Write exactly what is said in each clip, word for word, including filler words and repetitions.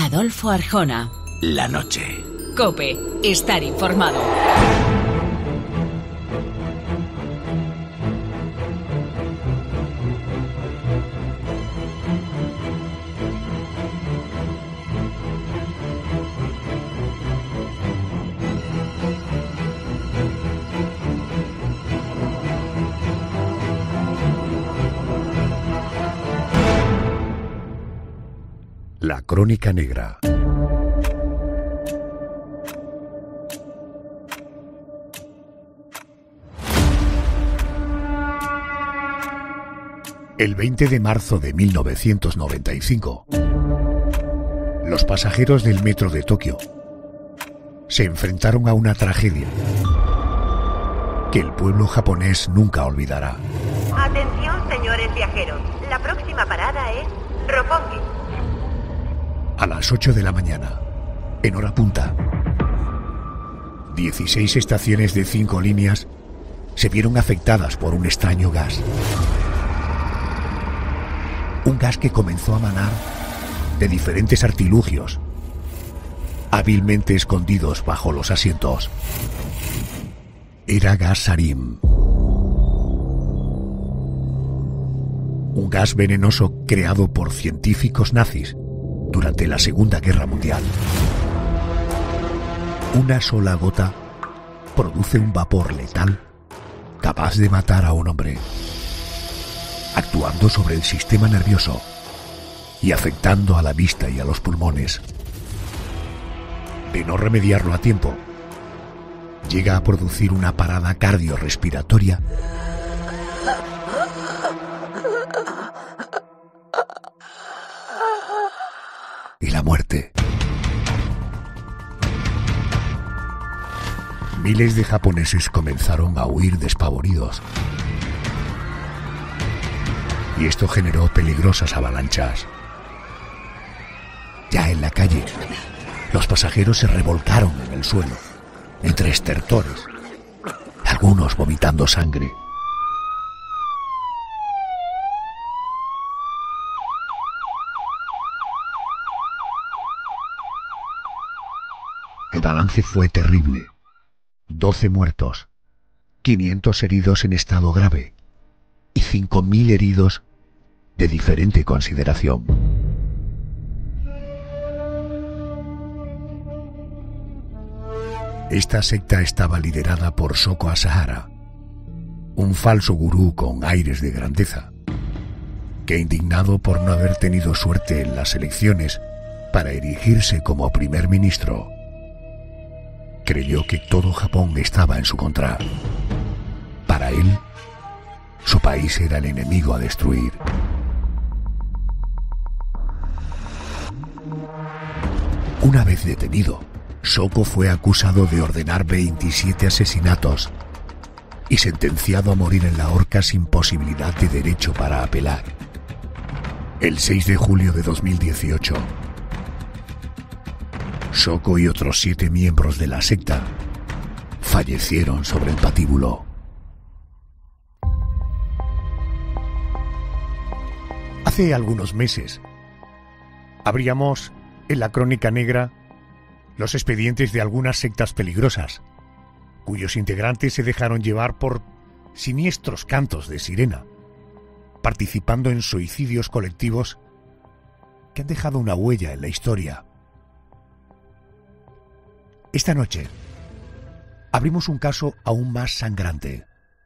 Adolfo Arjona. La noche. COPE. Estar informado. La Crónica Negra. El veinte de marzo de mil novecientos noventa y cinco, los pasajeros del metro de Tokio se enfrentaron a una tragedia que el pueblo japonés nunca olvidará. Atención, señores viajeros. La próxima parada es Roppongi. A las ocho de la mañana, en hora punta, dieciséis estaciones de cinco líneas se vieron afectadas por un extraño gas. Un gas que comenzó a manar de diferentes artilugios, hábilmente escondidos bajo los asientos. Era gas sarín. Un gas venenoso creado por científicos nazis durante la Segunda Guerra Mundial. Una sola gota produce un vapor letal capaz de matar a un hombre, actuando sobre el sistema nervioso y afectando a la vista y a los pulmones. De no remediarlo a tiempo, llega a producir una parada cardiorrespiratoria y la muerte. Miles de japoneses comenzaron a huir despavoridos, y esto generó peligrosas avalanchas. Ya en la calle, los pasajeros se revolcaron en el suelo, entre estertores, algunos vomitando sangre. El balance fue terrible. doce muertos, quinientos heridos en estado grave y cinco mil heridos de diferente consideración. Esta secta estaba liderada por Shoko Asahara, un falso gurú con aires de grandeza, que, indignado por no haber tenido suerte en las elecciones para erigirse como primer ministro, creyó que todo Japón estaba en su contra. Para él, su país era el enemigo a destruir. Una vez detenido, Shoko fue acusado de ordenar veintisiete asesinatos y sentenciado a morir en la horca sin posibilidad de derecho para apelar. El seis de julio de dos mil dieciocho, Shoko y otros siete miembros de la secta fallecieron sobre el patíbulo. Hace algunos meses abríamos en la Crónica Negra los expedientes de algunas sectas peligrosas, cuyos integrantes se dejaron llevar por siniestros cantos de sirena, participando en suicidios colectivos que han dejado una huella en la historia. Esta noche abrimos un caso aún más sangrante.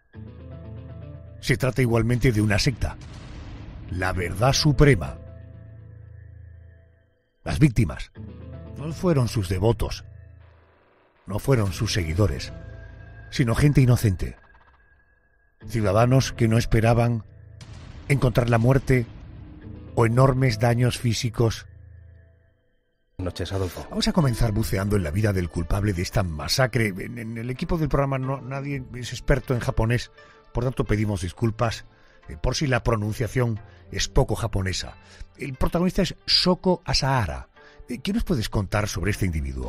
Se trata igualmente de una secta, la Verdad Suprema. Las víctimas no fueron sus devotos, no fueron sus seguidores, sino gente inocente, ciudadanos que no esperaban encontrar la muerte o enormes daños físicos. Buenas noches, Adolfo. Vamos a comenzar buceando en la vida del culpable de esta masacre. En, en el equipo del programa no, nadie es experto en japonés, por tanto pedimos disculpas eh, por si la pronunciación es poco japonesa. El protagonista es Shoko Asahara. Eh, ¿Qué nos puedes contar sobre este individuo?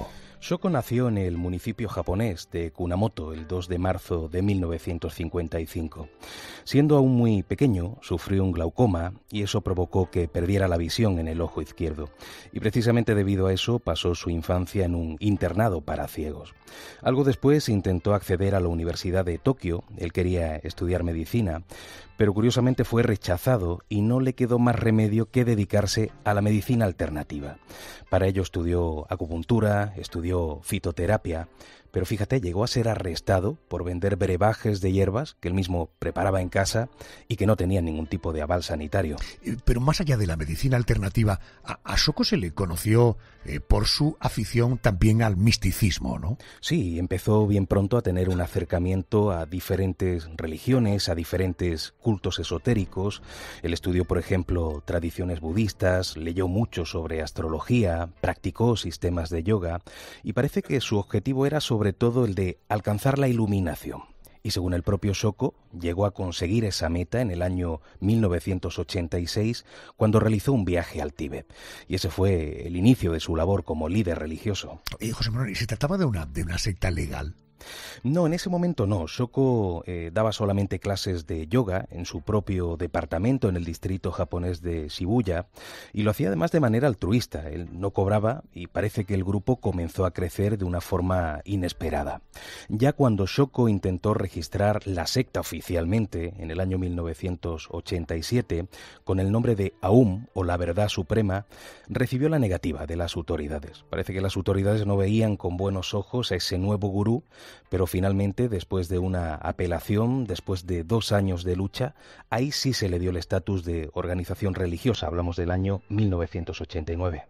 Shoko nació en el municipio japonés de Kunamoto el dos de marzo de mil novecientos cincuenta y cinco. Siendo aún muy pequeño, sufrió un glaucoma y eso provocó que perdiera la visión en el ojo izquierdo. Y precisamente debido a eso pasó su infancia en un internado para ciegos. Algo después intentó acceder a la Universidad de Tokio. Él quería estudiar medicina, pero curiosamente fue rechazado y no le quedó más remedio que dedicarse a la medicina alternativa. Para ello estudió acupuntura, estudió fitoterapia, pero fíjate, llegó a ser arrestado por vender brebajes de hierbas que él mismo preparaba en casa y que no tenían ningún tipo de aval sanitario. Pero más allá de la medicina alternativa, a, a Shoko se le conoció eh, por su afición también al misticismo, ¿no? Sí, empezó bien pronto a tener un acercamiento a diferentes religiones, a diferentes cultos esotéricos. Él estudió, por ejemplo, tradiciones budistas, leyó mucho sobre astrología, practicó sistemas de yoga y parece que su objetivo era sobre sobre todo el de alcanzar la iluminación. Y según el propio Shoko, llegó a conseguir esa meta en el año mil novecientos ochenta y seis, cuando realizó un viaje al Tíbet. Y ese fue el inicio de su labor como líder religioso. Eh, José Manuel, ¿y se trataba de una, de una secta legal? No, en ese momento no. Shoko eh, daba solamente clases de yoga en su propio departamento en el distrito japonés de Shibuya y lo hacía además de manera altruista. Él no cobraba y parece que el grupo comenzó a crecer de una forma inesperada. Ya cuando Shoko intentó registrar la secta oficialmente en el año mil novecientos ochenta y siete con el nombre de Aum o la Verdad Suprema, recibió la negativa de las autoridades. Parece que las autoridades no veían con buenos ojos a ese nuevo gurú, pero finalmente, después de una apelación, después de dos años de lucha, ahí sí se le dio el estatus de organización religiosa. Hablamos del año mil novecientos ochenta y nueve.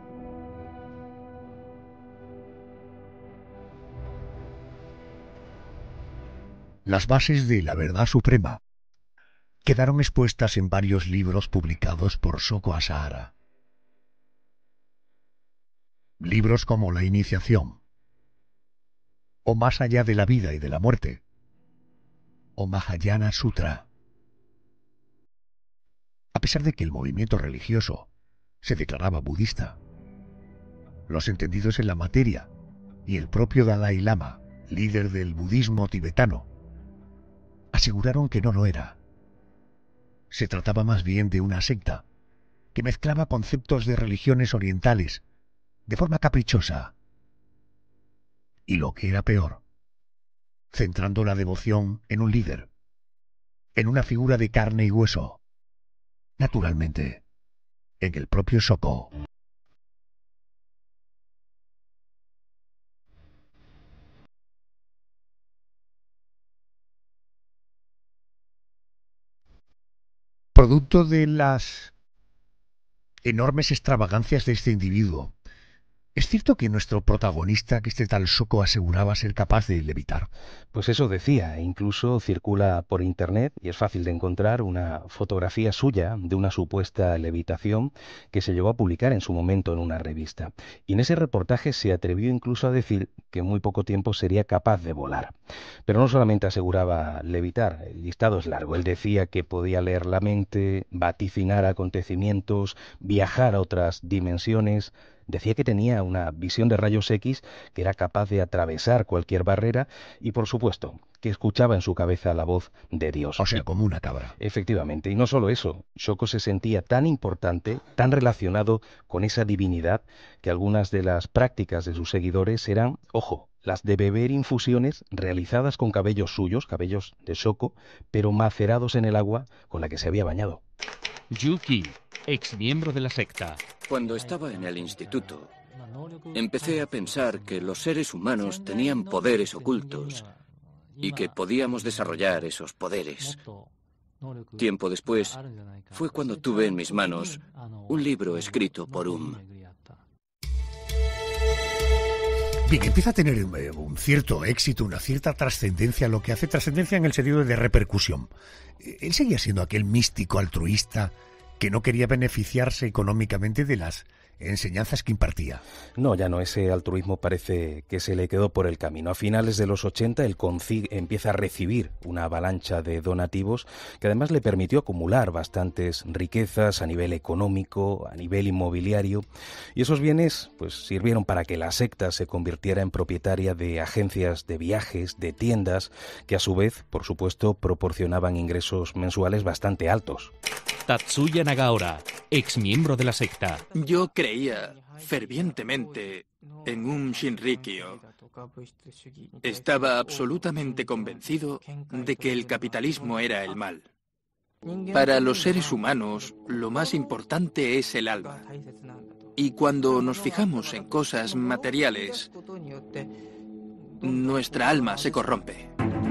Las bases de la Verdad Suprema quedaron expuestas en varios libros publicados por Shoko Asahara. Libros como La Iniciación, o Más allá de la vida y de la muerte, o Mahayana Sutra. A pesar de que el movimiento religioso se declaraba budista, los entendidos en la materia y el propio Dalai Lama, líder del budismo tibetano, aseguraron que no lo era. Se trataba más bien de una secta que mezclaba conceptos de religiones orientales de forma caprichosa. Y lo que era peor, centrando la devoción en un líder, en una figura de carne y hueso, naturalmente, en el propio Shoko. Producto de las enormes extravagancias de este individuo, ¿es cierto que nuestro protagonista, que este tal Shoko, aseguraba ser capaz de levitar? Pues eso decía, e incluso circula por internet y es fácil de encontrar una fotografía suya de una supuesta levitación que se llegó a publicar en su momento en una revista. Y en ese reportaje se atrevió incluso a decir que en muy poco tiempo sería capaz de volar. Pero no solamente aseguraba levitar, el listado es largo. Él decía que podía leer la mente, vaticinar acontecimientos, viajar a otras dimensiones. Decía que tenía una visión de rayos X que era capaz de atravesar cualquier barrera y, por supuesto, que escuchaba en su cabeza la voz de Dios. O sea, como una cabra. Efectivamente, y no solo eso, Shoko se sentía tan importante, tan relacionado con esa divinidad, que algunas de las prácticas de sus seguidores eran, ojo, las de beber infusiones realizadas con cabellos suyos, cabellos de Shoko, pero macerados en el agua con la que se había bañado. Yuki, ex miembro de la secta. Cuando estaba en el instituto, empecé a pensar que los seres humanos tenían poderes ocultos y que podíamos desarrollar esos poderes. Tiempo después, fue cuando tuve en mis manos un libro escrito por Um. Bien, empieza a tener un cierto éxito, una cierta trascendencia, lo que hace trascendencia en el sentido de repercusión. Él seguía siendo aquel místico altruista que no quería beneficiarse económicamente de las enseñanzas que impartía. No, ya no, ese altruismo parece que se le quedó por el camino. A finales de los ochenta, el CONCIG empieza a recibir una avalancha de donativos que además le permitió acumular bastantes riquezas a nivel económico, a nivel inmobiliario, y esos bienes pues sirvieron para que la secta se convirtiera en propietaria de agencias de viajes, de tiendas, que a su vez, por supuesto, proporcionaban ingresos mensuales bastante altos. Tatsuya Nagaora, ex miembro de la secta. Yo creía fervientemente en un Shinrikyo. Estaba absolutamente convencido de que el capitalismo era el mal. Para los seres humanos, lo más importante es el alma. Y cuando nos fijamos en cosas materiales, nuestra alma se corrompe.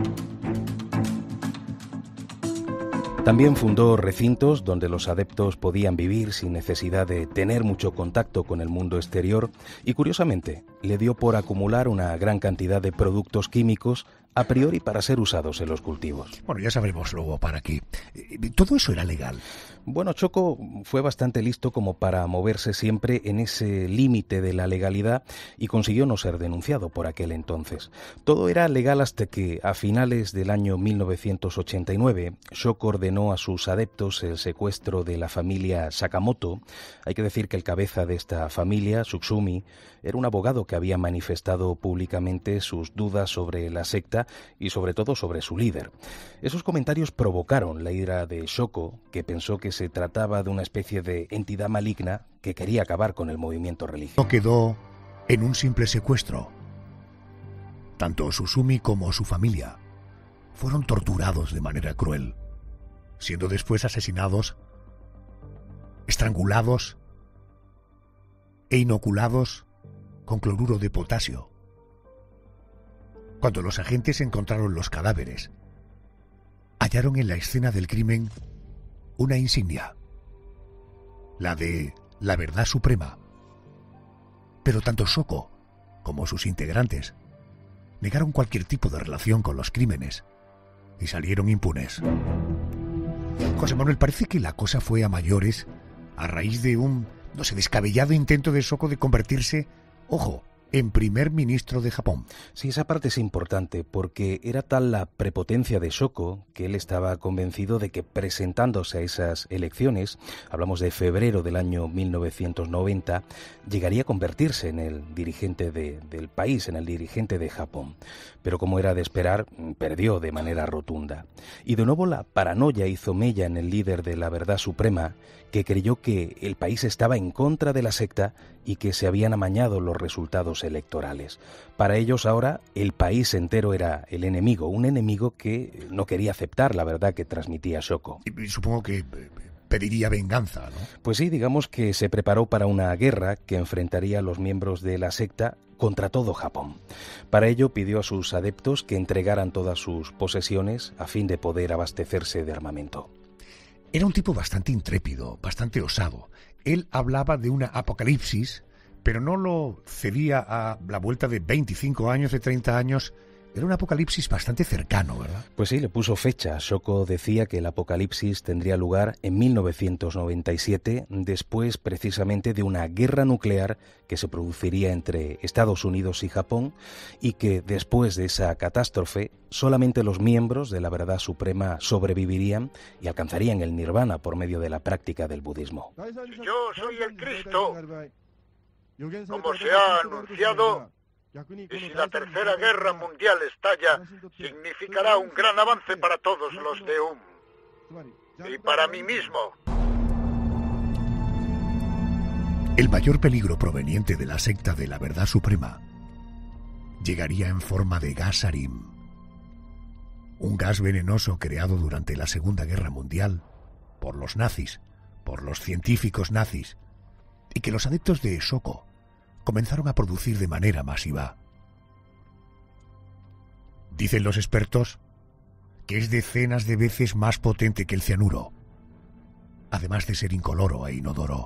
También fundó recintos donde los adeptos podían vivir sin necesidad de tener mucho contacto con el mundo exterior y, curiosamente, le dio por acumular una gran cantidad de productos químicos a priori para ser usados en los cultivos. Bueno, ya sabremos luego para qué. ¿Todo eso era legal? Bueno, Choco fue bastante listo como para moverse siempre en ese límite de la legalidad y consiguió no ser denunciado por aquel entonces. Todo era legal hasta que, a finales del año mil novecientos ochenta y nueve, Shoko ordenó a sus adeptos el secuestro de la familia Sakamoto. Hay que decir que el cabeza de esta familia, Tsutsumi, era un abogado que había manifestado públicamente sus dudas sobre la secta y sobre todo sobre su líder. Esos comentarios provocaron la ira de Shoko, que pensó que se trataba de una especie de entidad maligna que quería acabar con el movimiento religioso. No quedó en un simple secuestro. Tanto Tsutsumi como su familia fueron torturados de manera cruel, siendo después asesinados, estrangulados e inoculados con cloruro de potasio. Cuando los agentes encontraron los cadáveres, hallaron en la escena del crimen una insignia, la de la Verdad Suprema. Pero tanto Shoko como sus integrantes negaron cualquier tipo de relación con los crímenes y salieron impunes. José Manuel, parece que la cosa fue a mayores a raíz de un, no sé, descabellado intento de Shoko de convertirse, ojo, en primer ministro de Japón. Sí, esa parte es importante porque era tal la prepotencia de Shoko que él estaba convencido de que presentándose a esas elecciones, hablamos de febrero del año mil novecientos noventa, llegaría a convertirse en el dirigente de, del país, en el dirigente de Japón. Pero como era de esperar, perdió de manera rotunda. Y de nuevo la paranoia hizo mella en el líder de la Verdad Suprema, que creyó que el país estaba en contra de la secta y que se habían amañado los resultados electorales. Para ellos ahora el país entero era el enemigo, un enemigo que no quería aceptar la verdad que transmitía Shoko. Y supongo que pediría venganza, ¿no? Pues sí, digamos que se preparó para una guerra que enfrentaría a los miembros de la secta contra todo Japón. Para ello pidió a sus adeptos que entregaran todas sus posesiones a fin de poder abastecerse de armamento. Era un tipo bastante intrépido, bastante osado. Él hablaba de una apocalipsis, pero no lo cedía a la vuelta de veinticinco años, de treinta años. Era un apocalipsis bastante cercano, ¿verdad? Pues sí, le puso fecha. Shoko decía que el apocalipsis tendría lugar en mil novecientos noventa y siete, después precisamente de una guerra nuclear que se produciría entre Estados Unidos y Japón, y que después de esa catástrofe solamente los miembros de la Verdad Suprema sobrevivirían y alcanzarían el nirvana por medio de la práctica del budismo. Yo soy el Cristo, como se ha anunciado. Y si la Tercera Guerra Mundial estalla, significará un gran avance para todos los de U M y para mí mismo. El mayor peligro proveniente de la secta de la Verdad Suprema llegaría en forma de gas sarin, un gas venenoso creado durante la Segunda Guerra Mundial por los nazis, por los científicos nazis, y que los adeptos de Shoko comenzaron a producir de manera masiva. Dicen los expertos que es decenas de veces más potente que el cianuro, además de ser incoloro e inodoro.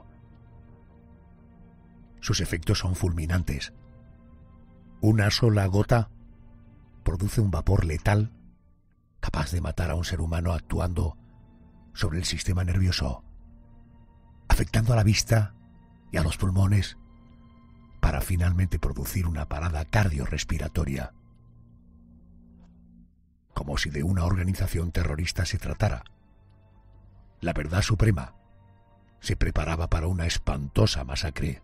Sus efectos son fulminantes. Una sola gota produce un vapor letal capaz de matar a un ser humano actuando sobre el sistema nervioso, afectando a la vista y a los pulmones para finalmente producir una parada cardiorrespiratoria. Como si de una organización terrorista se tratara. La Verdad Suprema se preparaba para una espantosa masacre.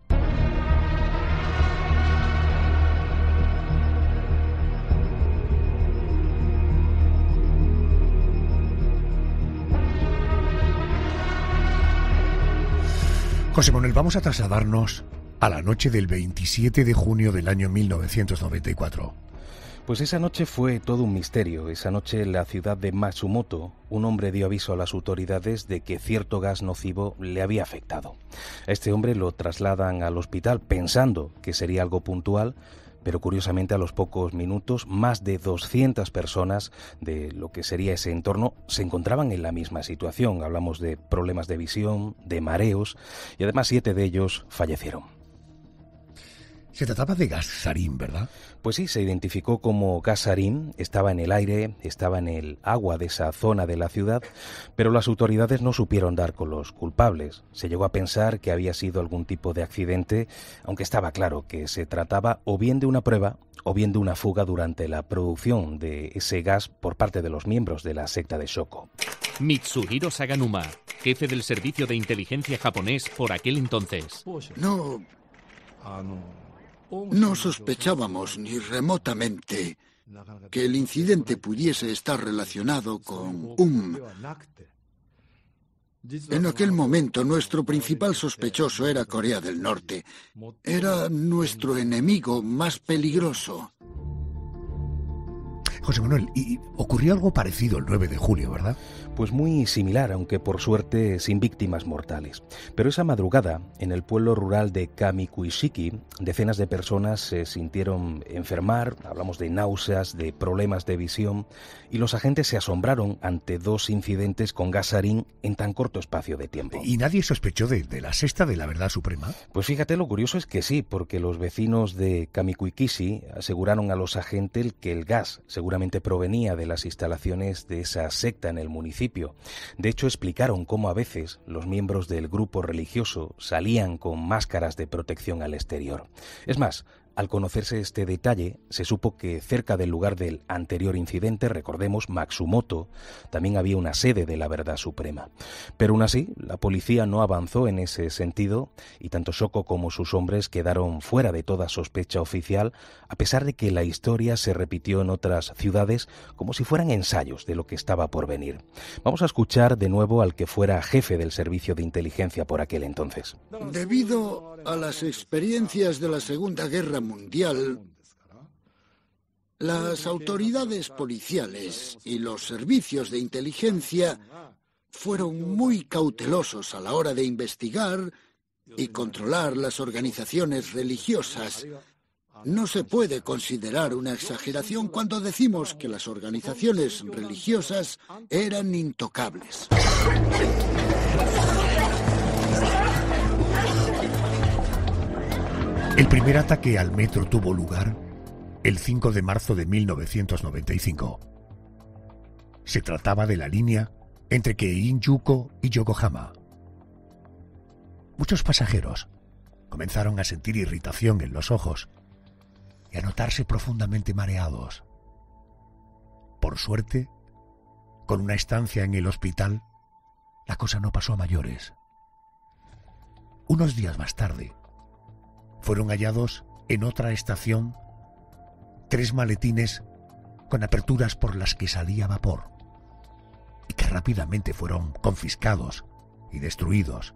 José Manuel, vamos a trasladarnos a la noche del veintisiete de junio del año mil novecientos noventa y cuatro. Pues esa noche fue todo un misterio. Esa noche en la ciudad de Matsumoto, un hombre dio aviso a las autoridades de que cierto gas nocivo le había afectado. A este hombre lo trasladan al hospital pensando que sería algo puntual, pero curiosamente a los pocos minutos más de doscientas personas de lo que sería ese entorno se encontraban en la misma situación. Hablamos de problemas de visión, de mareos, y además siete de ellos fallecieron. Se trataba de gas sarín, ¿verdad? Pues sí, se identificó como gas sarín, estaba en el aire, estaba en el agua de esa zona de la ciudad, pero las autoridades no supieron dar con los culpables. Se llegó a pensar que había sido algún tipo de accidente, aunque estaba claro que se trataba o bien de una prueba o bien de una fuga durante la producción de ese gas por parte de los miembros de la secta de Shoko. Mitsuhiro Saganuma, jefe del servicio de inteligencia japonés por aquel entonces. No... No sospechábamos ni remotamente que el incidente pudiese estar relacionado con un... En aquel momento nuestro principal sospechoso era Corea del Norte. Era nuestro enemigo más peligroso. José Manuel, y ocurrió algo parecido el nueve de julio, ¿verdad? Pues muy similar, aunque por suerte sin víctimas mortales. Pero esa madrugada, en el pueblo rural de Kamikuishiki, decenas de personas se sintieron enfermar, hablamos de náuseas, de problemas de visión, y los agentes se asombraron ante dos incidentes con gas sarín en tan corto espacio de tiempo. ¿Y nadie sospechó de, de la sexta de la Verdad Suprema? Pues fíjate, lo curioso es que sí, porque los vecinos de Kamikuikishi aseguraron a los agentes que el gas seguramente provenía de las instalaciones de esa secta en el municipio. De hecho, explicaron cómo a veces los miembros del grupo religioso salían con máscaras de protección al exterior. Es más, al conocerse este detalle, se supo que cerca del lugar del anterior incidente, recordemos, Matsumoto, también había una sede de la Verdad Suprema. Pero aún así, la policía no avanzó en ese sentido y tanto Shoko como sus hombres quedaron fuera de toda sospecha oficial, a pesar de que la historia se repitió en otras ciudades como si fueran ensayos de lo que estaba por venir. Vamos a escuchar de nuevo al que fuera jefe del servicio de inteligencia por aquel entonces. Debido a las experiencias de la Segunda Guerra Mundial, las autoridades policiales y los servicios de inteligencia fueron muy cautelosos a la hora de investigar y controlar las organizaciones religiosas. No se puede considerar una exageración cuando decimos que las organizaciones religiosas eran intocables. El primer ataque al metro tuvo lugar el cinco de marzo de mil novecientos noventa y cinco. Se trataba de la línea entre Keiin-Yuko y Yokohama. Muchos pasajeros comenzaron a sentir irritación en los ojos y a notarse profundamente mareados. Por suerte, con una estancia en el hospital, la cosa no pasó a mayores. Unos días más tarde, fueron hallados en otra estación tres maletines con aperturas por las que salía vapor y que rápidamente fueron confiscados y destruidos.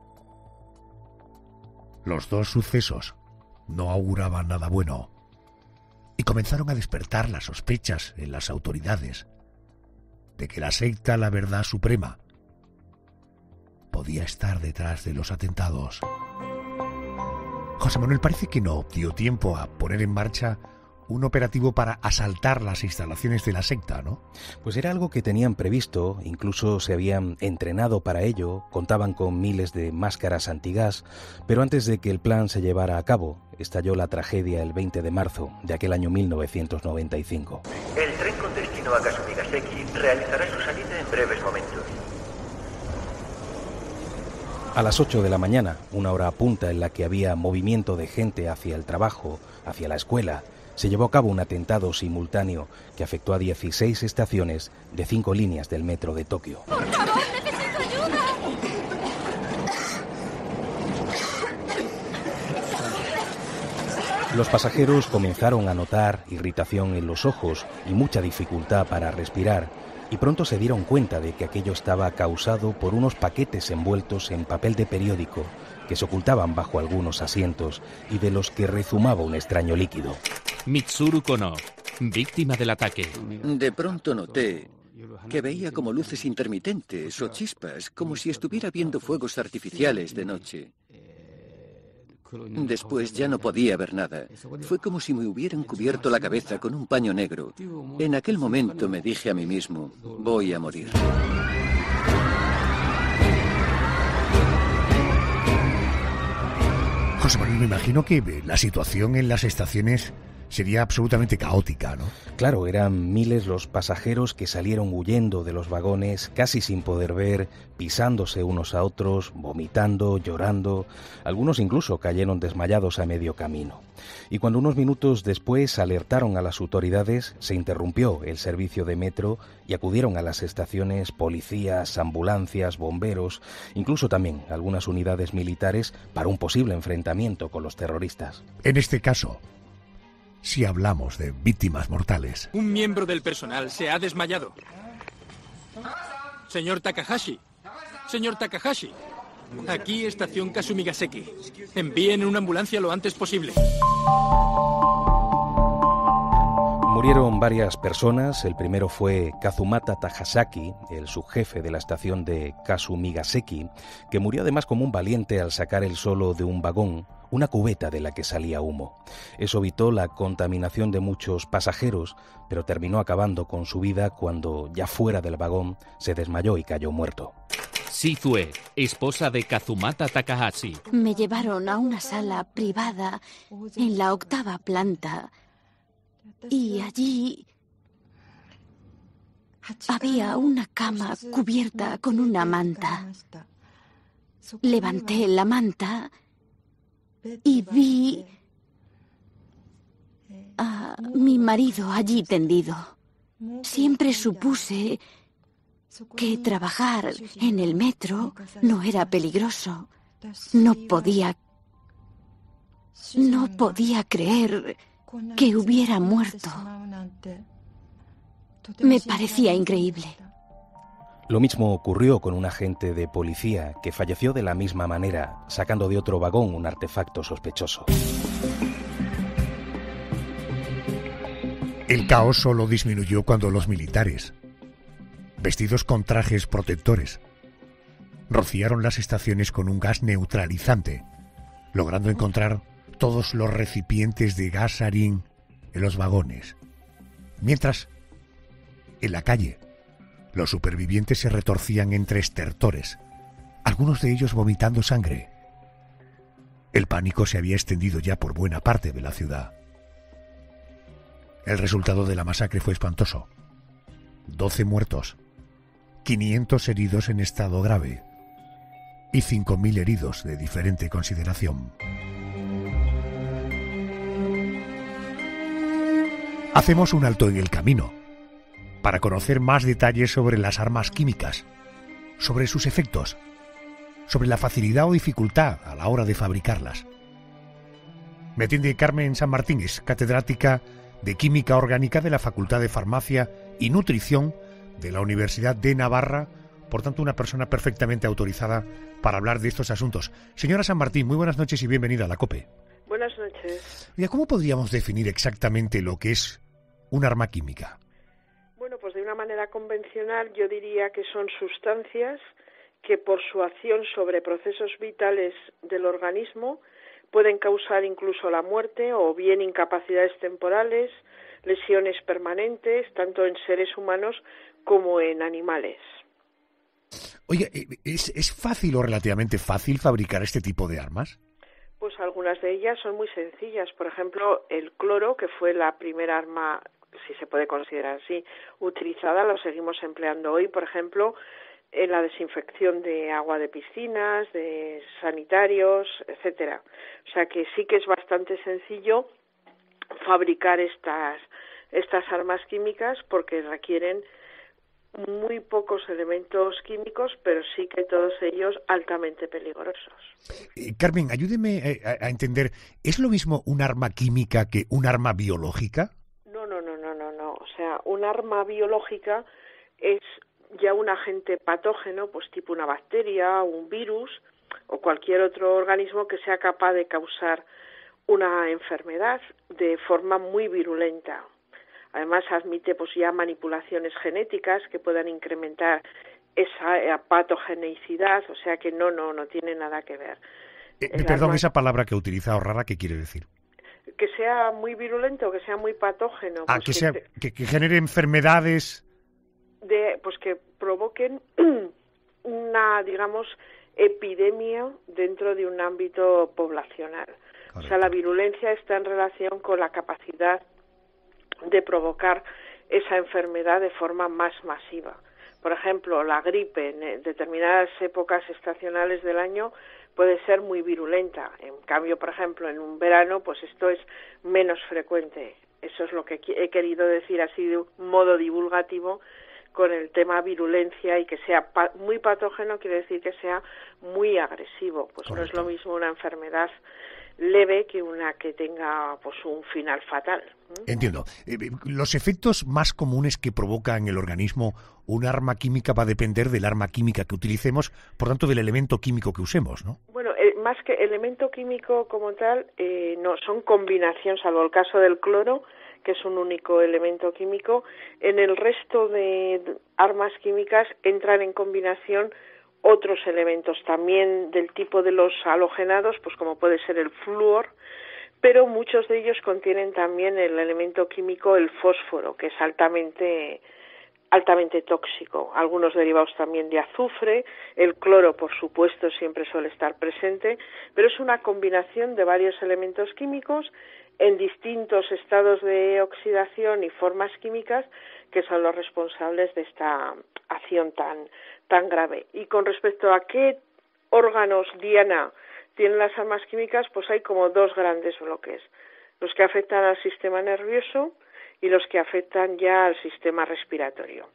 Los dos sucesos no auguraban nada bueno y comenzaron a despertar las sospechas en las autoridades de que la secta La Verdad Suprema podía estar detrás de los atentados. José Manuel, parece que no dio tiempo a poner en marcha un operativo para asaltar las instalaciones de la secta, ¿no? Pues era algo que tenían previsto, incluso se habían entrenado para ello, contaban con miles de máscaras antigás, pero antes de que el plan se llevara a cabo, estalló la tragedia el veinte de marzo de aquel año mil novecientos noventa y cinco. El tren con destino a Kasumigaseki realizará su salida en breves momentos. A las ocho de la mañana, una hora punta en la que había movimiento de gente hacia el trabajo, hacia la escuela, se llevó a cabo un atentado simultáneo que afectó a dieciséis estaciones de cinco líneas del metro de Tokio. ¡Por favor, necesito ayuda! Los pasajeros comenzaron a notar irritación en los ojos y mucha dificultad para respirar, y pronto se dieron cuenta de que aquello estaba causado por unos paquetes envueltos en papel de periódico que se ocultaban bajo algunos asientos y de los que rezumaba un extraño líquido. Mitsuru Kono, víctima del ataque. De pronto noté que veía como luces intermitentes o chispas, como si estuviera viendo fuegos artificiales de noche. Después ya no podía ver nada. Fue como si me hubieran cubierto la cabeza con un paño negro. En aquel momento me dije a mí mismo, voy a morir. José Manuel, me imagino que la situación en las estaciones sería absolutamente caótica, ¿no? Claro, eran miles los pasajeros que salieron huyendo de los vagones, casi sin poder ver, pisándose unos a otros, vomitando, llorando. Algunos incluso cayeron desmayados a medio camino. Y cuando unos minutos después alertaron a las autoridades, se interrumpió el servicio de metro y acudieron a las estaciones policías, ambulancias, bomberos, incluso también algunas unidades militares para un posible enfrentamiento con los terroristas. En este caso, si hablamos de víctimas mortales. Un miembro del personal se ha desmayado. Señor Takahashi. Señor Takahashi. Aquí, estación Kasumigaseki. Envíen una ambulancia lo antes posible. Murieron varias personas. El primero fue Kazumata Takasaki, el subjefe de la estación de Kasumigaseki, que murió además como un valiente al sacar él solo de un vagón una cubeta de la que salía humo. Eso evitó la contaminación de muchos pasajeros, pero terminó acabando con su vida cuando, ya fuera del vagón, se desmayó y cayó muerto. Shizue, esposa de Kazumata Takahashi. Me llevaron a una sala privada en la octava planta y allí había una cama cubierta con una manta. Levanté la manta y vi a mi marido allí tendido. Siempre supuse que trabajar en el metro no era peligroso. No podía... No podía creer que hubiera muerto. Me parecía increíble. Lo mismo ocurrió con un agente de policía que falleció de la misma manera, sacando de otro vagón un artefacto sospechoso. El caos solo disminuyó cuando los militares, vestidos con trajes protectores, rociaron las estaciones con un gas neutralizante, logrando encontrar todos los recipientes de gas sarín en los vagones. Mientras, en la calle, los supervivientes se retorcían entre estertores, algunos de ellos vomitando sangre. El pánico se había extendido ya por buena parte de la ciudad. El resultado de la masacre fue espantoso. doce muertos, quinientos heridos en estado grave y cinco mil heridos de diferente consideración. Hacemos un alto en el camino para conocer más detalles sobre las armas químicas, sobre sus efectos, sobre la facilidad o dificultad a la hora de fabricarlas. Me atiende Carmen San Martín, es catedrática de Química Orgánica de la Facultad de Farmacia y Nutrición de la Universidad de Navarra, por tanto una persona perfectamente autorizada para hablar de estos asuntos. Señora San Martín, muy buenas noches y bienvenida a la COPE. Buenas noches. Mira, ¿cómo podríamos definir exactamente lo que es un arma química? Bueno, pues de una manera convencional yo diría que son sustancias que por su acción sobre procesos vitales del organismo pueden causar incluso la muerte o bien incapacidades temporales, lesiones permanentes, tanto en seres humanos como en animales. Oye, ¿es, es fácil o relativamente fácil fabricar este tipo de armas? Pues algunas de ellas son muy sencillas. Por ejemplo, el cloro, que fue la primera arma, si se puede considerar así, utilizada, lo seguimos empleando hoy. Por ejemplo, en la desinfección de agua de piscinas, de sanitarios, etcétera. O sea que sí que es bastante sencillo fabricar estas estas armas químicas porque requieren muy pocos elementos químicos, pero sí que todos ellos altamente peligrosos. Eh, Carmen, ayúdeme a, a entender, ¿es lo mismo un arma química que un arma biológica? No, no, no, no, no, no. O sea, un arma biológica es ya un agente patógeno, pues tipo una bacteria, un virus o cualquier otro organismo que sea capaz de causar una enfermedad de forma muy virulenta. Además admite pues ya manipulaciones genéticas que puedan incrementar esa patogenicidad, o sea que no, no, no tiene nada que ver. Eh, perdón, arma... esa palabra que he utilizado rara, ¿qué quiere decir? Que sea muy virulento, que sea muy patógeno. Ah, pues que, que, sea, que, que genere enfermedades... De, pues que provoquen una, digamos, epidemia dentro de un ámbito poblacional. Correcto. O sea, la virulencia está en relación con la capacidad de provocar esa enfermedad de forma más masiva. Por ejemplo, la gripe en determinadas épocas estacionales del año puede ser muy virulenta. En cambio, por ejemplo, en un verano, pues esto es menos frecuente. Eso es lo que he querido decir así de un modo divulgativo con el tema virulencia, y que sea pa- muy patógeno quiere decir que sea muy agresivo. Pues Correcto. No es lo mismo una enfermedad leve que una que tenga pues un final fatal. ¿Mm? Entiendo. Eh, los efectos más comunes que provoca en el organismo un arma química va a depender del arma química que utilicemos, por tanto del elemento químico que usemos, ¿no? Bueno, eh, más que elemento químico como tal, eh, no, son combinación, salvo el caso del cloro, que es un único elemento químico. En el resto de armas químicas entran en combinación otros elementos también del tipo de los halogenados, pues como puede ser el flúor, pero muchos de ellos contienen también el elemento químico, el fósforo, que es altamente altamente tóxico. Algunos derivados también de azufre, el cloro, por supuesto, siempre suele estar presente, pero es una combinación de varios elementos químicos en distintos estados de oxidación y formas químicas que son los responsables de esta acción tan tan grave. Y con respecto a qué órganos diana tienen las armas químicas, pues hay como dos grandes bloques: los que afectan al sistema nervioso y los que afectan ya al sistema respiratorio.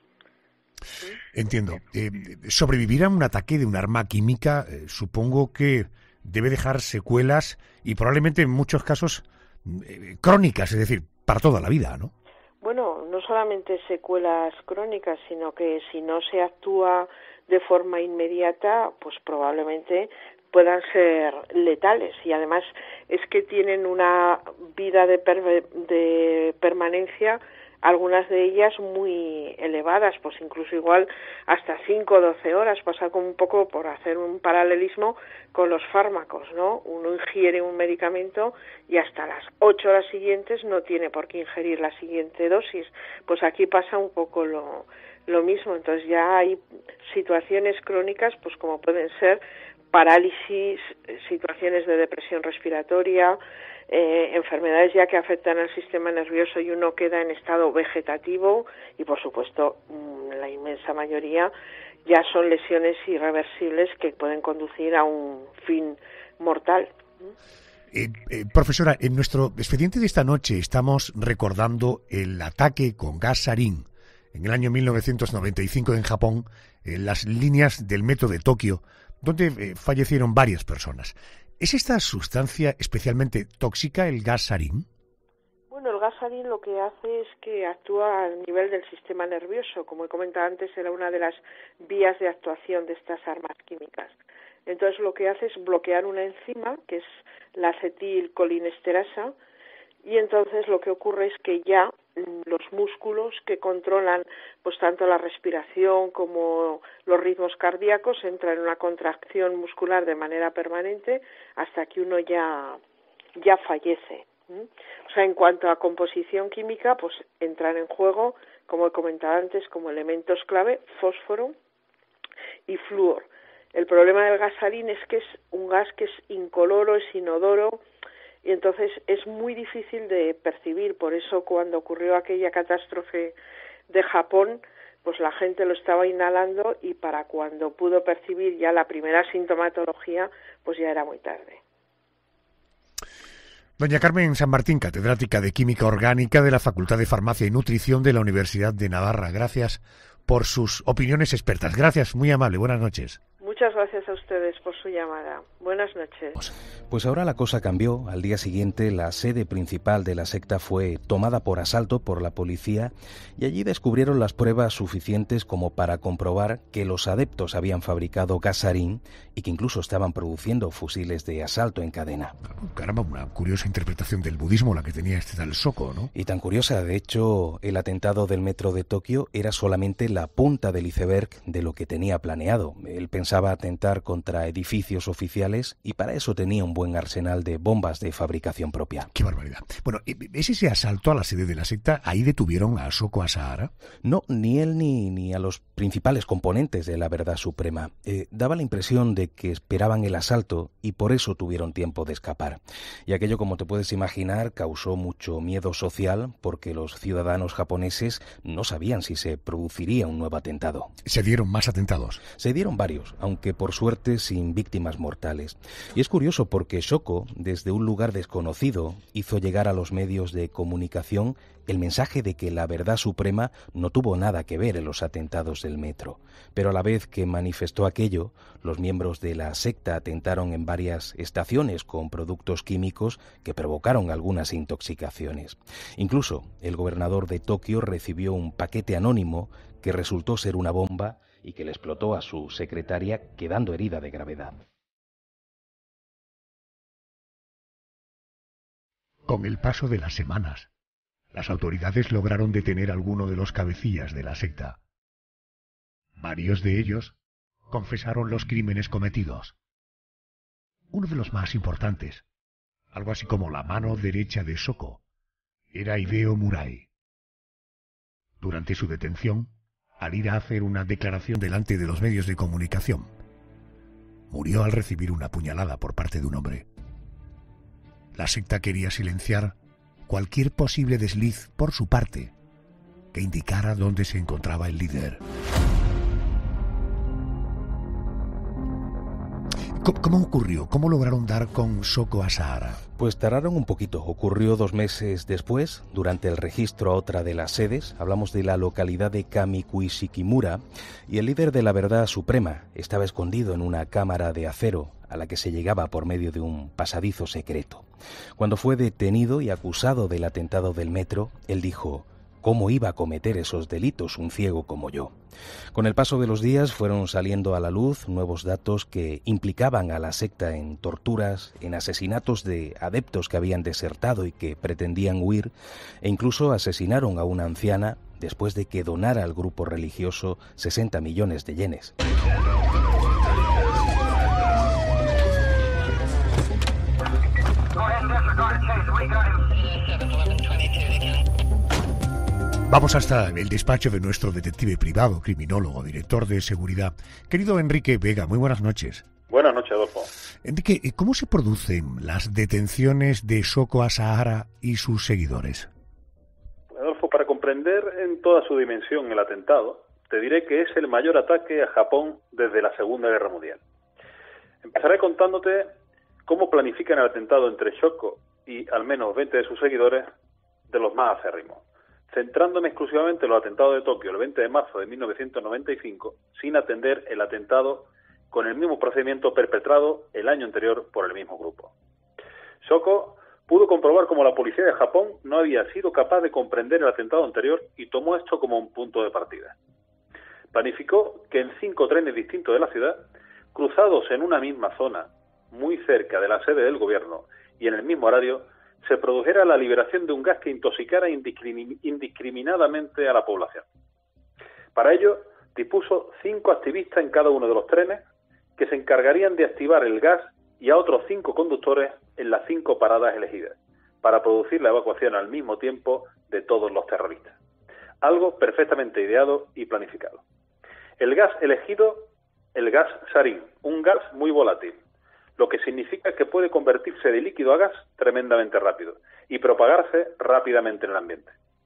Entiendo. Eh, sobrevivir a un ataque de un arma química, eh, supongo que debe dejar secuelas y probablemente en muchos casos eh, crónicas, es decir, para toda la vida, ¿no? Bueno, no solamente secuelas crónicas, sino que si no se actúa de forma inmediata, pues probablemente puedan ser letales. Y además es que tienen una vida de, per- de permanencia, algunas de ellas muy elevadas, pues incluso igual hasta cinco o doce horas. Pasa como un poco, por hacer un paralelismo con los fármacos, ¿no? Uno ingiere un medicamento y hasta las ocho horas siguientes no tiene por qué ingerir la siguiente dosis. Pues aquí pasa un poco lo, lo mismo. Entonces ya hay situaciones crónicas, pues como pueden ser parálisis, situaciones de depresión respiratoria, eh, enfermedades ya que afectan al sistema nervioso y uno queda en estado vegetativo, y por supuesto la inmensa mayoría ya son lesiones irreversibles que pueden conducir a un fin mortal. Eh, eh, profesora, en nuestro expediente de esta noche estamos recordando el ataque con gas sarín en el año mil novecientos noventa y cinco en Japón, en las líneas del metro de Tokio, donde eh, fallecieron varias personas. ¿Es esta sustancia especialmente tóxica, el gas sarín? Bueno, el gas sarín lo que hace es que actúa a nivel del sistema nervioso. Como he comentado antes, era una de las vías de actuación de estas armas químicas. Entonces lo que hace es bloquear una enzima, que es la acetilcolinesterasa, y entonces lo que ocurre es que ya los músculos que controlan pues tanto la respiración como los ritmos cardíacos entran en una contracción muscular de manera permanente hasta que uno ya ya fallece. ¿Mm? O sea, en cuanto a composición química, pues entran en juego, como he comentado antes, como elementos clave, fósforo y flúor. El problema del gas sarín es que es un gas que es incoloro, es inodoro, y entonces es muy difícil de percibir. Por eso cuando ocurrió aquella catástrofe de Japón, pues la gente lo estaba inhalando y para cuando pudo percibir ya la primera sintomatología, pues ya era muy tarde. Doña Carmen San Martín, catedrática de Química Orgánica de la Facultad de Farmacia y Nutrición de la Universidad de Navarra. Gracias por sus opiniones expertas. Gracias, muy amable. Buenas noches. Muchas gracias a ustedes por su llamada. Buenas noches. Pues ahora la cosa cambió. Al día siguiente, la sede principal de la secta fue tomada por asalto por la policía y allí descubrieron las pruebas suficientes como para comprobar que los adeptos habían fabricado gas sarín y que incluso estaban produciendo fusiles de asalto en cadena. Caramba, una curiosa interpretación del budismo la que tenía este tal Shoko, ¿no? Y tan curiosa, de hecho, el atentado del metro de Tokio era solamente la punta del iceberg de lo que tenía planeado. Él pensaba atentar contra edificios oficiales y para eso tenía un buen arsenal de bombas de fabricación propia. ¡Qué barbaridad! Bueno, ¿es ese asalto a la sede de la secta? ¿Ahí detuvieron a Shoko Asahara? No, ni él ni, ni a los principales componentes de la Verdad Suprema. Eh, daba la impresión de que esperaban el asalto y por eso tuvieron tiempo de escapar. Y aquello, como te puedes imaginar, causó mucho miedo social porque los ciudadanos japoneses no sabían si se produciría un nuevo atentado. ¿Se dieron más atentados? Se dieron varios, aunque que por suerte sin víctimas mortales. Y es curioso porque Shoko, desde un lugar desconocido, hizo llegar a los medios de comunicación el mensaje de que la Verdad Suprema no tuvo nada que ver en los atentados del metro. Pero a la vez que manifestó aquello, los miembros de la secta atentaron en varias estaciones con productos químicos que provocaron algunas intoxicaciones. Incluso el gobernador de Tokio recibió un paquete anónimo que resultó ser una bomba y que le explotó a su secretaria, quedando herida de gravedad. Con el paso de las semanas, las autoridades lograron detener a alguno de los cabecillas de la secta. Varios de ellos confesaron los crímenes cometidos. Uno de los más importantes, algo así como la mano derecha de Shoko, era Hideo Murai. Durante su detención, al ir a hacer una declaración delante de los medios de comunicación, murió al recibir una puñalada por parte de un hombre. La secta quería silenciar cualquier posible desliz por su parte que indicara dónde se encontraba el líder. ¿Cómo ocurrió? ¿Cómo lograron dar con Shoko Asahara? Pues tardaron un poquito. Ocurrió dos meses después, durante el registro a otra de las sedes. Hablamos de la localidad de Kamikuishikimura, y el líder de la Verdad Suprema estaba escondido en una cámara de acero a la que se llegaba por medio de un pasadizo secreto. Cuando fue detenido y acusado del atentado del metro, él dijo: ¿cómo iba a cometer esos delitos un ciego como yo? Con el paso de los días fueron saliendo a la luz nuevos datos que implicaban a la secta en torturas, en asesinatos de adeptos que habían desertado y que pretendían huir, e incluso asesinaron a una anciana después de que donara al grupo religioso sesenta millones de yenes. Vamos hasta el despacho de nuestro detective privado, criminólogo, director de seguridad. Querido Enrique Vega, muy buenas noches. Buenas noches, Adolfo. Enrique, ¿cómo se producen las detenciones de Shoko Asahara y sus seguidores? Adolfo, para comprender en toda su dimensión el atentado, te diré que es el mayor ataque a Japón desde la Segunda Guerra Mundial. Empezaré contándote cómo planifican el atentado entre Shoko y al menos veinte de sus seguidores, de los más acérrimos, centrándome exclusivamente en los atentados de Tokio el veinte de marzo de mil novecientos noventa y cinco, sin atender el atentado con el mismo procedimiento perpetrado el año anterior por el mismo grupo. Shoko pudo comprobar cómo la policía de Japón no había sido capaz de comprender el atentado anterior y tomó esto como un punto de partida. Planificó que en cinco trenes distintos de la ciudad, cruzados en una misma zona, muy cerca de la sede del gobierno y en el mismo horario, se produjera la liberación de un gas que intoxicara indiscrimin- indiscriminadamente a la población. Para ello, dispuso cinco activistas en cada uno de los trenes que se encargarían de activar el gas y a otros cinco conductores en las cinco paradas elegidas, para producir la evacuación al mismo tiempo de todos los terroristas. Algo perfectamente ideado y planificado. El gas elegido, el gas sarín, un gas muy volátil, lo que significa que puede convertirse de líquido a gas tremendamente rápido y propagarse rápidamente en el ambiente.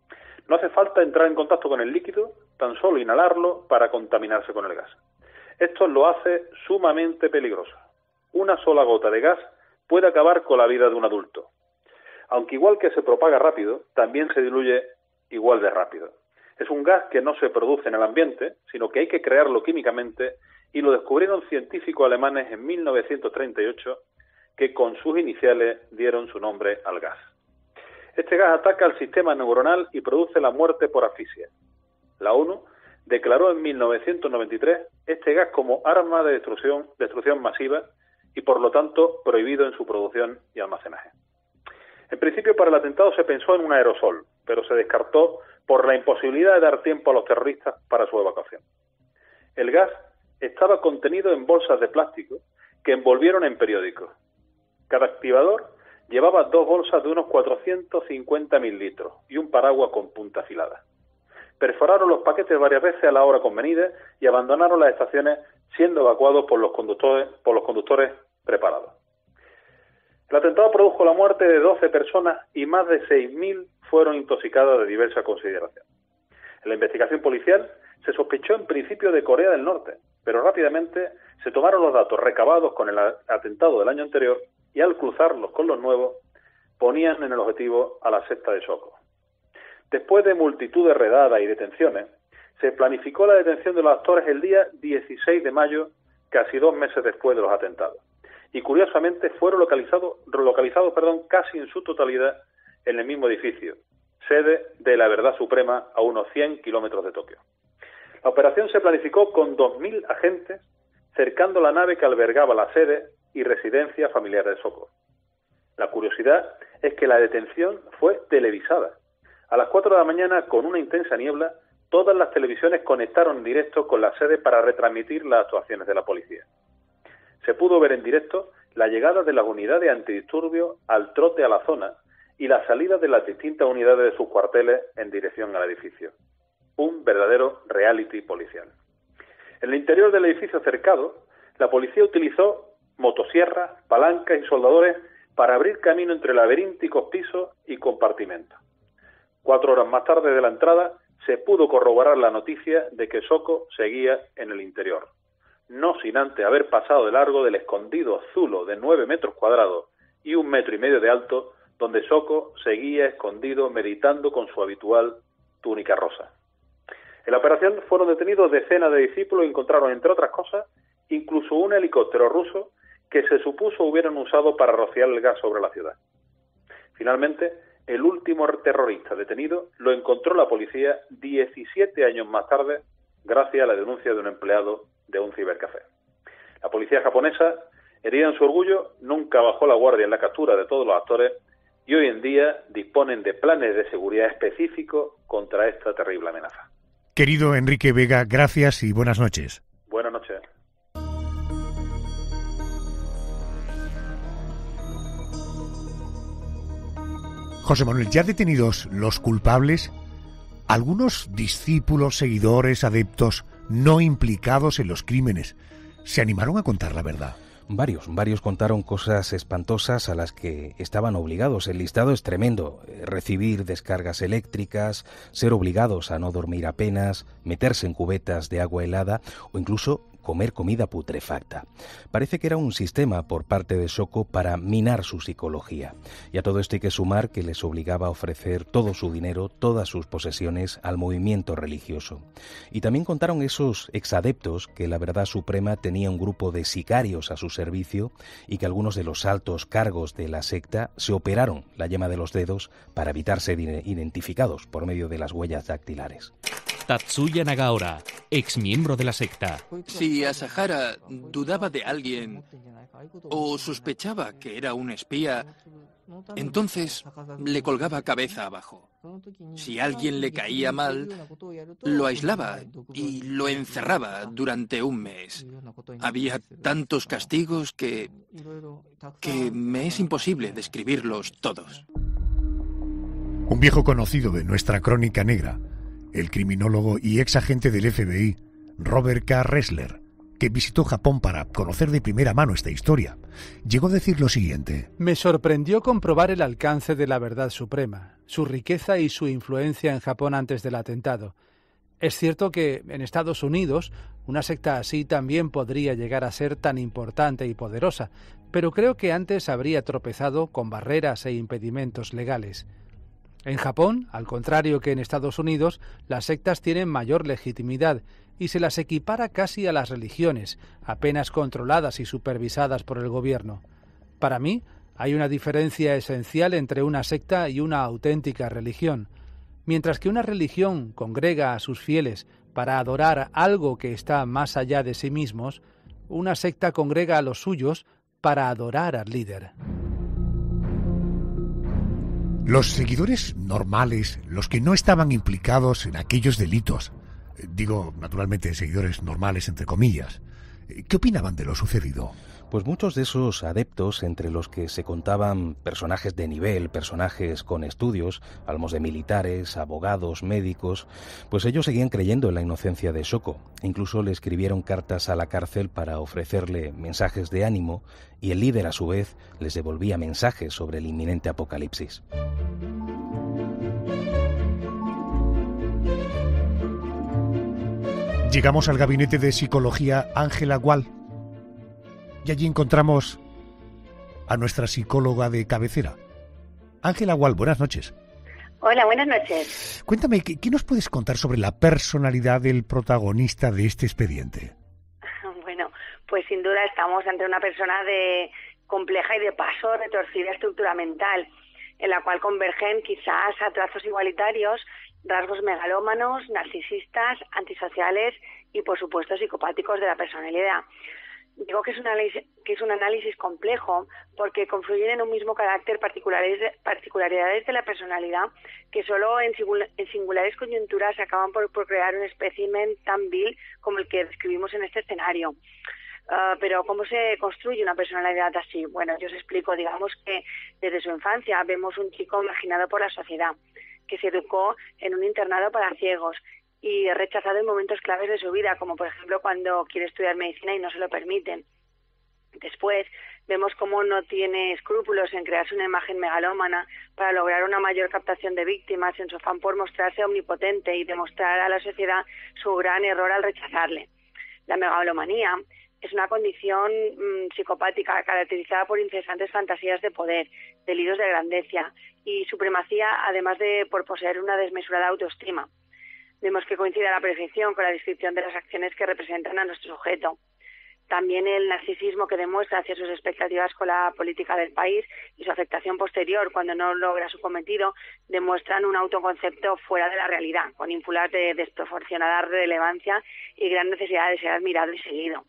No hace falta entrar en contacto con el líquido, tan solo inhalarlo para contaminarse con el gas. Esto lo hace sumamente peligroso. Una sola gota de gas puede acabar con la vida de un adulto. Aunque igual que se propaga rápido, también se diluye igual de rápido. Es un gas que no se produce en el ambiente, sino que hay que crearlo químicamente, y lo descubrieron científicos alemanes en mil novecientos treinta y ocho, que con sus iniciales dieron su nombre al gas. Este gas ataca al sistema neuronal y produce la muerte por asfixia. La ONU declaró en mil novecientos noventa y tres este gas como arma de destrucción, destrucción masiva y por lo tanto prohibido en su producción y almacenaje. En principio para el atentado se pensó en un aerosol, pero se descartó por la imposibilidad de dar tiempo a los terroristas para su evacuación. El gas estaba contenido en bolsas de plástico que envolvieron en periódicos. Cada activador llevaba dos bolsas de unos cuatrocientos cincuenta mililitros y un paraguas con punta afilada. Perforaron los paquetes varias veces a la hora convenida y abandonaron las estaciones siendo evacuados por los conductores, por los conductores preparados. El atentado produjo la muerte de doce personas y más de seis mil fueron intoxicadas de diversa consideración. En la investigación policial se sospechó en principio de Corea del Norte, pero rápidamente se tomaron los datos recabados con el atentado del año anterior y al cruzarlos con los nuevos, ponían en el objetivo a la secta de Soko. Después de multitud de redadas y detenciones, se planificó la detención de los actores el día dieciséis de mayo, casi dos meses después de los atentados. Y curiosamente fueron localizados, localizados perdón, casi en su totalidad en el mismo edificio, sede de la Verdad Suprema a unos cien kilómetros de Tokio. La operación se planificó con dos mil agentes cercando la nave que albergaba la sede y residencia familiar de Soko. La curiosidad es que la detención fue televisada. A las cuatro de la mañana, con una intensa niebla, todas las televisiones conectaron en directo con la sede para retransmitir las actuaciones de la policía. Se pudo ver en directo la llegada de las unidades antidisturbios al trote a la zona y la salida de las distintas unidades de sus cuarteles en dirección al edificio. Un verdadero reality policial. En el interior del edificio cercado, la policía utilizó motosierras, palancas y soldadores para abrir camino entre laberínticos pisos y compartimentos. Cuatro horas más tarde de la entrada, se pudo corroborar la noticia de que Soko seguía en el interior, no sin antes haber pasado de largo del escondido zulo de nueve metros cuadrados y un metro y medio de alto, donde Soko seguía escondido meditando con su habitual túnica rosa. En la operación fueron detenidos decenas de discípulos y encontraron, entre otras cosas, incluso un helicóptero ruso que se supuso hubieran usado para rociar el gas sobre la ciudad. Finalmente, el último terrorista detenido lo encontró la policía diecisiete años más tarde, gracias a la denuncia de un empleado de un cibercafé. La policía japonesa, herida en su orgullo, nunca bajó la guardia en la captura de todos los actores y hoy en día disponen de planes de seguridad específicos contra esta terrible amenaza. Querido Enrique Vega, gracias y buenas noches. Buenas noches. José Manuel, ya detenidos los culpables, algunos discípulos, seguidores, adeptos no implicados en los crímenes, ¿se animaron a contar la verdad? Varios, varios contaron cosas espantosas a las que estaban obligados. El listado es tremendo. Recibir descargas eléctricas, ser obligados a no dormir apenas, meterse en cubetas de agua helada o incluso comer comida putrefacta. Parece que era un sistema por parte de Soko para minar su psicología. Y a todo esto hay que sumar que les obligaba a ofrecer todo su dinero, todas sus posesiones al movimiento religioso. Y también contaron esos exadeptos que la Verdad Suprema tenía un grupo de sicarios a su servicio y que algunos de los altos cargos de la secta se operaron la yema de los dedos para evitar ser identificados por medio de las huellas dactilares. Tatsuya Nagaora, ex miembro de la secta. Si Asahara dudaba de alguien o sospechaba que era un espía, entonces le colgaba cabeza abajo. Si alguien le caía mal, lo aislaba y lo encerraba durante un mes. Había tantos castigos que, que me es imposible describirlos todos. Un viejo conocido de nuestra crónica negra, el criminólogo y ex agente del F B I, Robert K. Ressler, que visitó Japón para conocer de primera mano esta historia, llegó a decir lo siguiente: me sorprendió comprobar el alcance de la Verdad Suprema. su riqueza y su influencia en Japón antes del atentado. Es cierto que en Estados Unidos una secta así también podría llegar a ser tan importante y poderosa, pero creo que antes habría tropezado con barreras e impedimentos legales. En Japón, al contrario que en Estados Unidos, las sectas tienen mayor legitimidad y se las equipara casi a las religiones, apenas controladas y supervisadas por el gobierno. Para mí, hay una diferencia esencial entre una secta y una auténtica religión. Mientras que una religión congrega a sus fieles para adorar algo que está más allá de sí mismos, una secta congrega a los suyos para adorar al líder. Los seguidores normales, los que no estaban implicados en aquellos delitos, digo, naturalmente, seguidores normales entre comillas, ¿qué opinaban de lo sucedido? Pues muchos de esos adeptos, entre los que se contaban personajes de nivel, personajes con estudios, hablamos de militares, abogados, médicos, pues ellos seguían creyendo en la inocencia de Shoko. Incluso le escribieron cartas a la cárcel para ofrecerle mensajes de ánimo y el líder, a su vez, les devolvía mensajes sobre el inminente apocalipsis. Llegamos al gabinete de psicología Ángela Gual. Y allí encontramos a nuestra psicóloga de cabecera. Ángela Gual, buenas noches. Hola, buenas noches. Cuéntame, ¿qué, ¿qué nos puedes contar sobre la personalidad del protagonista de este expediente? Bueno, pues sin duda estamos ante una persona de compleja y de paso retorcida estructura mental, en la cual convergen quizás a trazos igualitarios, rasgos megalómanos, narcisistas, antisociales y, por supuesto, psicopáticos de la personalidad. Digo que es, un análisis, que es un análisis complejo porque confluyen en un mismo carácter particulares, particularidades de la personalidad que solo en, en singulares coyunturas acaban por, por crear un espécimen tan vil como el que describimos en este escenario. Uh, pero ¿cómo se construye una personalidad así? Bueno, yo os explico. Digamos que desde su infancia vemos un chico marginado por la sociedad, que se educó en un internado para ciegos y rechazado en momentos claves de su vida, como por ejemplo cuando quiere estudiar medicina y no se lo permiten. Después vemos cómo no tiene escrúpulos en crearse una imagen megalómana para lograr una mayor captación de víctimas en su afán por mostrarse omnipotente y demostrar a la sociedad su gran error al rechazarle. La megalomanía es una condición mmm, psicopática caracterizada por incesantes fantasías de poder, delirios de grandeza y supremacía, además de por poseer una desmesurada autoestima. Vemos que coincide a la perfección con la descripción de las acciones que representan a nuestro sujeto. También el narcisismo que demuestra hacia sus expectativas con la política del país y su afectación posterior cuando no logra su cometido demuestran un autoconcepto fuera de la realidad, con ínfulas de desproporcionada relevancia y gran necesidad de ser admirado y seguido.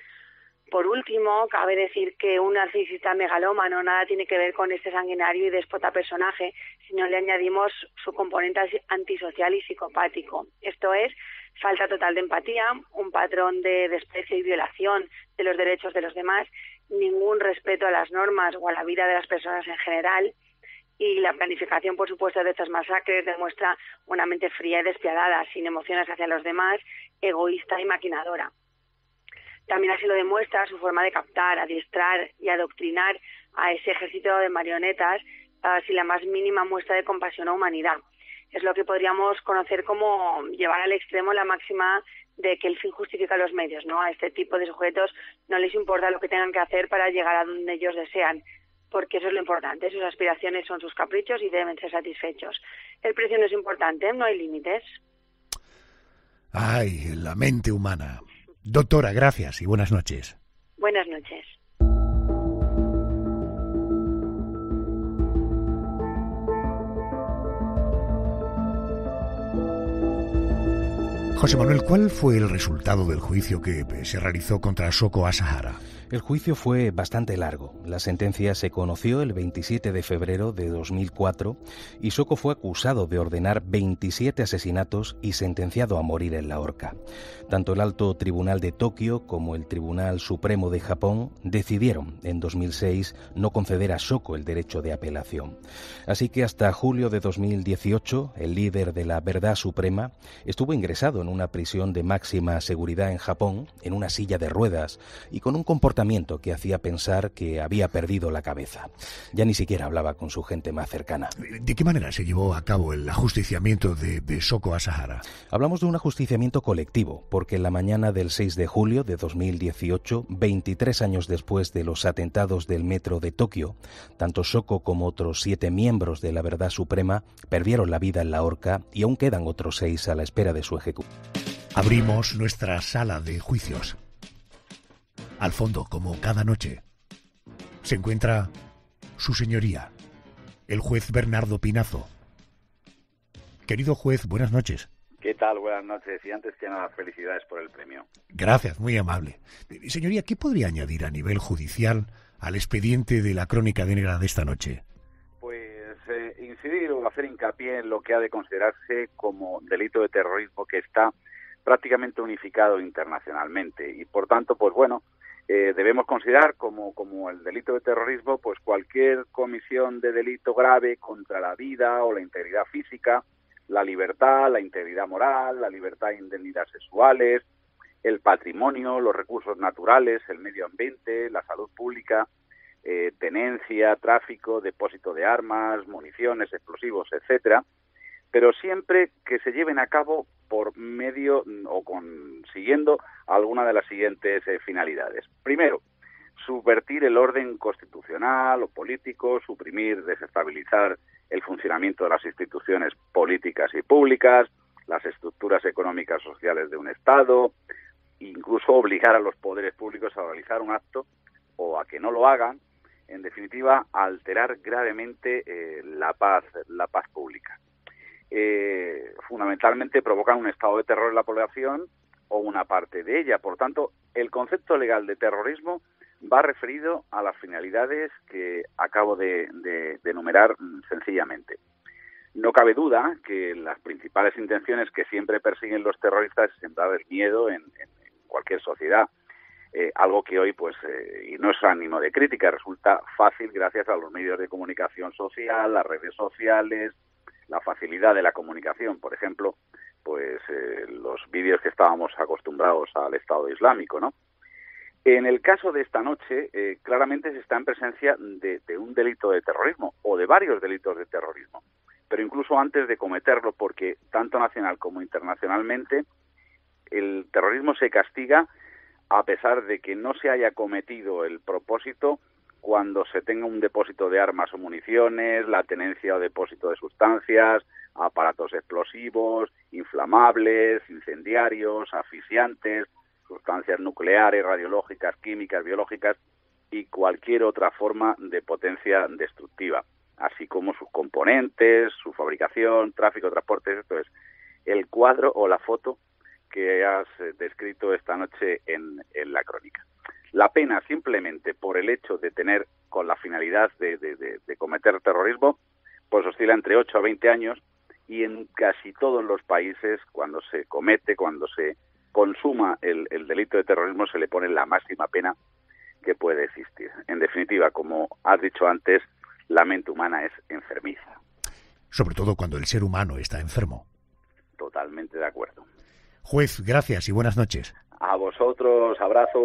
Por último, cabe decir que un narcisista megalómano nada tiene que ver con este sanguinario y déspota personaje, si no le añadimos su componente antisocial y psicopático. Esto es, falta total de empatía, un patrón de desprecio y violación de los derechos de los demás, ningún respeto a las normas o a la vida de las personas en general, y la planificación, por supuesto, de estas masacres demuestra una mente fría y despiadada, sin emociones hacia los demás, egoísta y maquinadora. También así lo demuestra su forma de captar, adiestrar y adoctrinar a ese ejército de marionetas uh, sin la más mínima muestra de compasión o humanidad. Es lo que podríamos conocer como llevar al extremo la máxima de que el fin justifica los medios, ¿no? A este tipo de sujetos no les importa lo que tengan que hacer para llegar a donde ellos desean, porque eso es lo importante. Sus aspiraciones son sus caprichos y deben ser satisfechos. El precio no es importante, no hay límites. Ay, la mente humana. Doctora, gracias y buenas noches. Buenas noches. José Manuel, ¿cuál fue el resultado del juicio que se realizó contra Shoko Asahara? El juicio fue bastante largo. La sentencia se conoció el veintisiete de febrero de dos mil cuatro y Shoko fue acusado de ordenar veintisiete asesinatos y sentenciado a morir en la horca. Tanto el Alto Tribunal de Tokio como el Tribunal Supremo de Japón decidieron en dos mil seis no conceder a Shoko el derecho de apelación. Así que hasta julio de dos mil dieciocho, el líder de la Verdad Suprema estuvo ingresado en una prisión de máxima seguridad en Japón, en una silla de ruedas y con un comportamiento que hacía pensar que había perdido la cabeza. Ya ni siquiera hablaba con su gente más cercana. ¿De qué manera se llevó a cabo el ajusticiamiento de, de Shoko Asahara? Hablamos de un ajusticiamiento colectivo, porque en la mañana del seis de julio de dos mil dieciocho, veintitrés años después de los atentados del metro de Tokio, tanto Shoko como otros siete miembros de la Verdad Suprema perdieron la vida en la horca y aún quedan otros seis a la espera de su ejecución. Abrimos nuestra sala de juicios. Al fondo, como cada noche, se encuentra su señoría, el juez Bernardo Pinazo. Querido juez, buenas noches. ¿Qué tal? Buenas noches. Y antes que nada, felicidades por el premio. Gracias, muy amable. Señoría, ¿qué podría añadir a nivel judicial al expediente de la crónica negra de esta noche? Pues eh, incidir o hacer hincapié en lo que ha de considerarse como delito de terrorismo que está prácticamente unificado internacionalmente y por tanto, pues bueno, eh, debemos considerar como, como el delito de terrorismo pues cualquier comisión de delito grave contra la vida o la integridad física, la libertad, la integridad moral, la libertad de indemnidades sexuales, el patrimonio, los recursos naturales, el medio ambiente, la salud pública, eh, tenencia, tráfico, depósito de armas, municiones, explosivos, etcétera, pero siempre que se lleven a cabo por medio o consiguiendo alguna de las siguientes eh, finalidades. Primero, subvertir el orden constitucional o político, suprimir, desestabilizar el funcionamiento de las instituciones políticas y públicas, las estructuras económicas sociales de un Estado, incluso obligar a los poderes públicos a realizar un acto o a que no lo hagan, en definitiva, alterar gravemente eh, la paz, la paz pública. Eh, fundamentalmente provocan un estado de terror en la población o una parte de ella. Por tanto, el concepto legal de terrorismo va referido a las finalidades que acabo de, de, de enumerar sencillamente. No cabe duda que las principales intenciones que siempre persiguen los terroristas es sembrar el miedo en, en, en cualquier sociedad. Eh, algo que hoy, pues, eh, y no es ánimo de crítica, resulta fácil gracias a los medios de comunicación social, las redes sociales, la facilidad de la comunicación. Por ejemplo, pues eh, los vídeos que estábamos acostumbrados al Estado Islámico, ¿no? En el caso de esta noche, eh, claramente se está en presencia de, de un delito de terrorismo o de varios delitos de terrorismo, pero incluso antes de cometerlo, porque tanto nacional como internacionalmente el terrorismo se castiga a pesar de que no se haya cometido el propósito cuando se tenga un depósito de armas o municiones, la tenencia o depósito de sustancias, aparatos explosivos, inflamables, incendiarios, asfixiantes, sustancias nucleares, radiológicas, químicas, biológicas y cualquier otra forma de potencia destructiva, así como sus componentes, su fabricación, tráfico, transporte. Esto es el cuadro o la foto que has descrito esta noche en, en la crónica. La pena, simplemente por el hecho de tener con la finalidad de, de, de, de cometer terrorismo, pues oscila entre ocho a veinte años y en casi todos los países, cuando se comete, cuando se consuma el, el delito de terrorismo, se le pone la máxima pena que puede existir. En definitiva, como has dicho antes, la mente humana es enfermiza. Sobre todo cuando el ser humano está enfermo. Totalmente de acuerdo. Juez, gracias y buenas noches. A vosotros, abrazo.